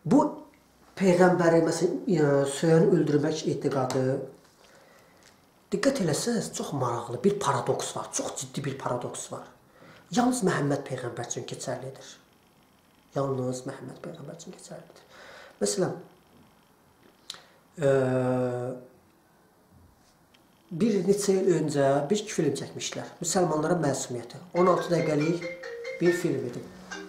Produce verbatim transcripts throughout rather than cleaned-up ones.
Bu Peyğəmbəri məsələn söyəni öldürmək etiqadı, diqqət eləsəz, çox maraqlı bir paradoks var, çox ciddi bir paradoks var. Yalnız Məhəmməd Peyğəmbər üçün keçərlidir. Yalnız Məhəmməd Peyğəmbər üçün keçərlidir. Məsələn, bir neçə il öncə bir film çəkmişlər. Müsəlmanlara məsumiyyəti. on altı dəqiqəlik bir film idi.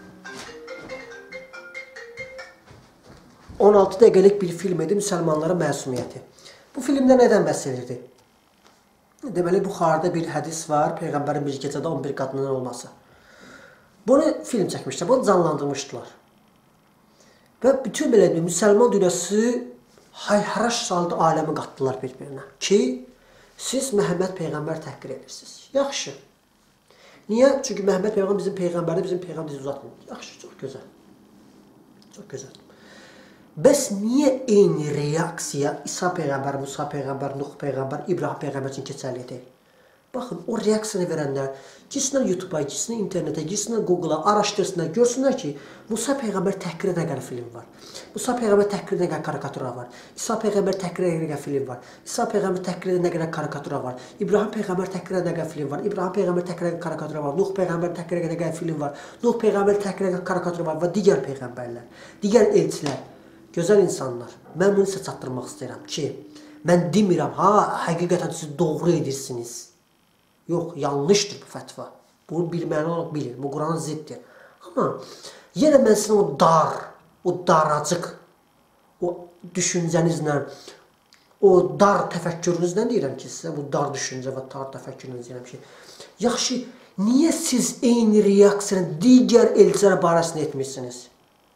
on altı dəqiqəlik bir film idi, müsəlmanlara məsumiyyəti. Bu filmdə nədən bəhs edirdi? Deməli, Buxarıda bir hədis var, Peyğəmbərin bir gecədə on bir qadının olması. Bunu film çəkmişlər, bunu canlandırmışdılar. Və bütün belə müsəlman dünyası hay-haraş saldı, aləmi qatdılar bir-birinə. Ki, siz Məhəmməd Peyğəmbər təhqir edirsiniz. Yaxşı. Niyə? Çünki Məhəmməd Peyğəmbər bizim Peyğəmbərdir, bizim Peyğəmbər bizi uzatmır. Yaxşı, çox gözəl. Çox gözəl. Bəs niyə eyni reaksiya İsa Peyğəmbər, Musa Peyğəmbər, Nuh Peyğəmbər, İbrahim Peyğəmbər üçün keçərli deyil? Baxın, o reaksiyonu verənlər girsinlər YouTube-a, girsinlər internetə, girsinlər Google-a, araşdırsınlar, görsünlər ki, Musa Peyğəmbər təhqir edən qədər film var. Musa Peyğəmbər təhqir edən qədər karikatura var. İsa Peyğəmbər təhqir edən qədər film var. İsa Peyğəmbər təhqir edən qədər karikatura var. İbrahim Peyğəmbər təhqir edən qədər film var. İbrahim Peyğəmbər təhqir edən karikatura var. Nuh Peyğəmbər təhqir edən qədər film var. Nuh Peyğəmbər təhqir edən karikatura var və digər peyğəmbərlər, digər elçilər. Gözəl insanlar, mən bunu sizə çatdırmaq istəyirəm ki, mən demirəm, ha, həqiqətən siz doğru edirsiniz. Yox, yanlışdır bu fətva. Bunu bilməyən olaraq bilir, bu Quranın ziddir. Amma yenə mən sizin o dar, o daracıq, o düşüncənizlə, o dar təfəkkürünüzlə deyirəm ki, sizə bu dar düşüncə və dar təfəkkürünüzlə deyirəm ki, yaxşı, niyə siz eyni reaksiyanı digər elçilər barəsində etmişsiniz?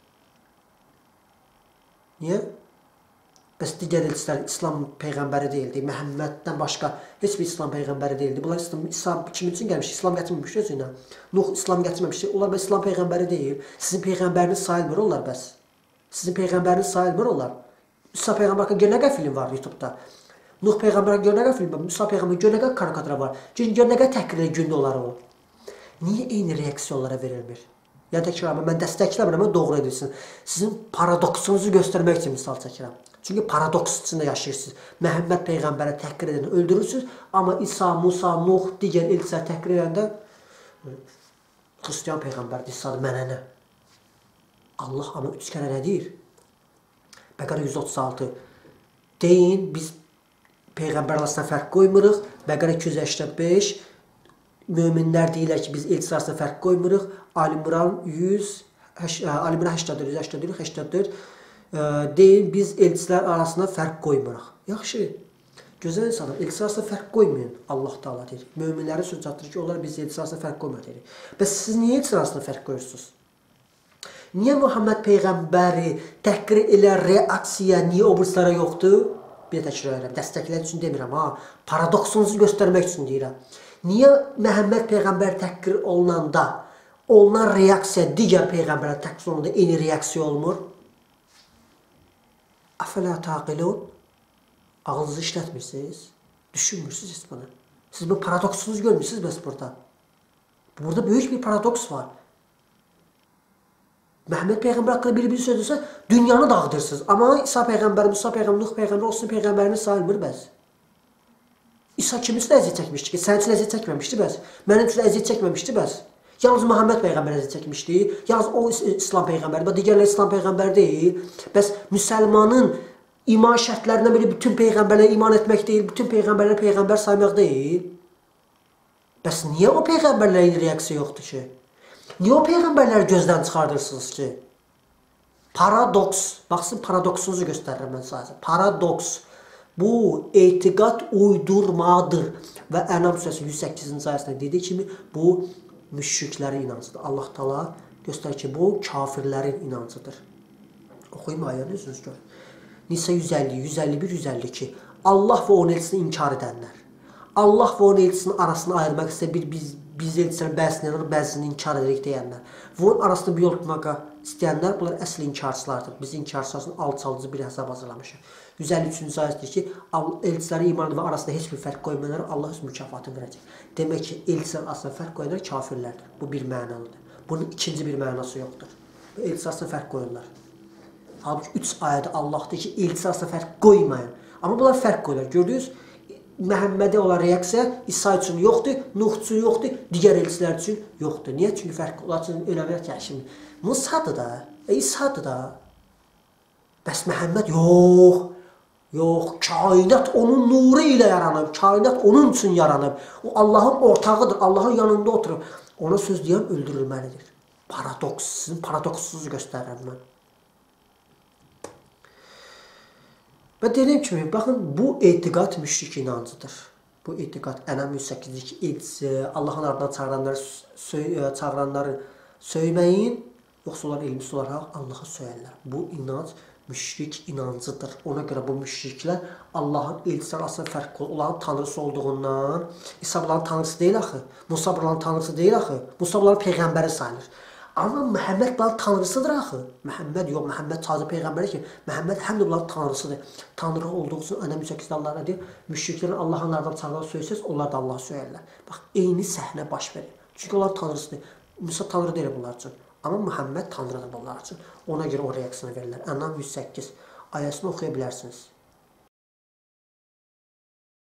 Niyə? Bəs digər elçilər İslam Peyğəmbəri deyildi, Məhəmməddən başqa heç bir İslam Peyğəmbəri deyildi. Bunlar İslam kimin üçün gəlmişdi? İslam gətirməmişdi özündən. Nuh İslam gətirməmişdi. Onlar bəs İslam Peyğəmbəri deyil. Sizin Peyğəmbəriniz sayılmır onlar bəs. Sizin Peyğəmbəriniz sayılmır onlar. İsa Peyğəmbər haqqında nə qədər film var YouTube-da? Nuh Peyğəmbər haqqında nə qədər film var? Musa Peyğəmbər haqqında nə qədər karikatura var? Gör nə qədər təhqir edən gündə olar o. Niyə eyni reaksiya onlara verilmir? Yəni təkrarım, mən dəstəkləmirəm, mən doğru edirsin. Sizin paradoksunuzu göstərmək üçün misal çəkirəm. Çünki paradoks içində yaşayırsınız. Məhəmməd Peyğəmbərə təhqir edəni öldürürsünüz, amma İsa, Musa, Nuh, digər elçilər təhqir edəndə Xristiyan Peyğəmbərdir, İsa'dır, mənə nə? Allah amma üç kərə nə deyir? Bəqərə yüz otuz altı. Deyin, biz Peyğəmbər arasında fərq qoymuruq. Bəqərə iki yüz səksən beş. Möminlər deyirlər ki, biz elçilər arasında fərq qoymuruq. Ali-İmran yüz, Ali-İmran səksən dörd, səksən dörd, səksən dörd. Deyin, biz elçilər arasında fərq qoymuruq. Yaxşı, gözəl insanlar, elçilər arasında fərq qoymayın, Allah Teala deyir. Möminlərə söz çatdırır ki, onlar biz elçilər arasında fərq qoymuruq deyir. Bəs siz niyə elçilər arasında fərq qoyursunuz? Niyə Muhammed Peyğəmbəri təhqir edən reaksiya niyə o birislərə yoxdur? Bir də təkrar edirəm, dəstəklər üçün demirəm, ha, paradoksunuzu göstərmək üçün deyirəm. Niyə Məhəmməd Peyğəmbər təhqir olunanda, olunan reaksiya digər Peyğəmbərə təhqir olunanda eyni reaksiya olmur? Əfələ taqilun? Ağlınızı işlətmirsiniz, düşünmürsünüz heç bunu. Siz bu paradoksunuzu görmürsünüz bəs burada. Burada böyük bir paradoks var. Məhəmməd Peyğəmbər haqqında bir-bir sözürsə, dünyanı dağıdırsınız. Amma İsa Peyğəmbər, Musa Peyğəmbər, Nuh Peyğəmbər, olsun Peyğəmbərini sayılmır bəs. İsa kimin üçün əziyyət çəkmişdi ki? Sənin üçün əziyyət çəkməmişdi bəs. Mənim üçün əziyyət çəkməmişdi bəs. Yalnız Məhəmməd Peyğəmbər əziyyət çəkmişdi. Yalnız o İslam Peyğəmbəri, digərlər İslam Peyğəmbər deyil. Bəs müsəlmanın iman şərtlərindən biri bütün Peyğəmbərlərə iman etmək deyil, bütün Peyğəmbərlərə Peyğəmbər saymaq deyil. Bəs niyə o Peyğəmbərlərin reaksiya yoxdur ki? Niyə o Peyğəmbərləri gözdən çıxardırsınız ki? Paradoks. Baxsın, paradoksunuzu göstərirəm mən sadəcə. Paradoks. Bu, etiqad uydurmadır. Və Ənam surəsi yüz səkkizinci ayəsində dediyi kimi, bu müşriklərin inancıdır. Allah Teala göstərir ki, bu kafirlərin inancıdır. Oxuyum ayəni özünüz görün. Nisa yüz əlli, yüz əlli bir, yüz əlli iki. Allah və onun elçisini inkar edənlər. Allah və onun elçisinin arasını ayırmaq istəyir, bir biz, biz elçilərin bəzisini inanır, bəzisini inkar edirik deyənlər. Və onun arasında bir yol tutmağa istəyənlər, bunlar əsl inkarçılardır. Biz inkarçılarının alçalıcı bir hesab hazırlamışıq. yüz əlli üçüncü ayətdir ki, elçilərin imanı və arasında heç bir fərq qoymayanlar Allah öz mükafatını verəcək. Demək ki, elçilər arasında fərq qoyanlar kafirlərdir. Bu bir mənalıdır. Bunun ikinci bir mənası yoxdur. Elçilər arasında fərq qoyurlar. Halbuki üç ayədə Allah deyir ki, elçi arasında fərq qoymayın. Amma bunlar fərq qoyurlar. Gördünüz? Məhəmmədə olan reaksiya İsa üçün yoxdur, Nuh üçün yoxdur, digər elçilər üçün yoxdur. Niyə? Çünki fərq onlar üçün önəmi yox ki, şimdi Musadır da, e, İsa'dır da. Bəs Məhəmməd yox, yox, kainat onun nuru ilə yaranıb, kainat onun üçün yaranıb. O Allahın ortağıdır, Allahın yanında oturub. Ona söz deyən öldürülməlidir. Paradoks, sizin paradoksunuzu göstərirəm mən. Və dediyim kimi, baxın, bu etiqad müşrik inancıdır. Bu etiqad Ənam yüz səkkizlik elçisi, Allahın ardından çağıranları, söy çağıranları söyməyin, yoxsa onlar elmsiz olaraq Allah'a söyərlər. Bu inanc müşrik inancıdır. Ona görə bu müşriklər Allahın elçisi arasında fərq qoyur. Onların tanrısı olduğundan, İsa bunların tanrısı deyil axı, Musa bunların tanrısı deyil axı, Musa bunların peyğəmbəri sayılır. Amma Məhəmməd bunların tanrısıdır axı. Məhəmməd yox, Məhəmməd sadəcə peyğəmbəri ki, Məhəmməd həm də bunların tanrısıdır. Tanrı olduğu üçün Ənam yüz səkkizdə Allah deyir, müşriklərin Allahın ardından çağıran söysəz, onlar da Allah söyərlər. Bax, eyni səhnə baş verir. Çünki onlar tanrısıdır. Musa tanrı deyil bunlar üçün. Amma Məhəmməd tanrıdır bunlar üçün. Ona görə o reaksiyonu verirlər. Ənam yüz səkkiz ayəsini oxuya bilərsiniz.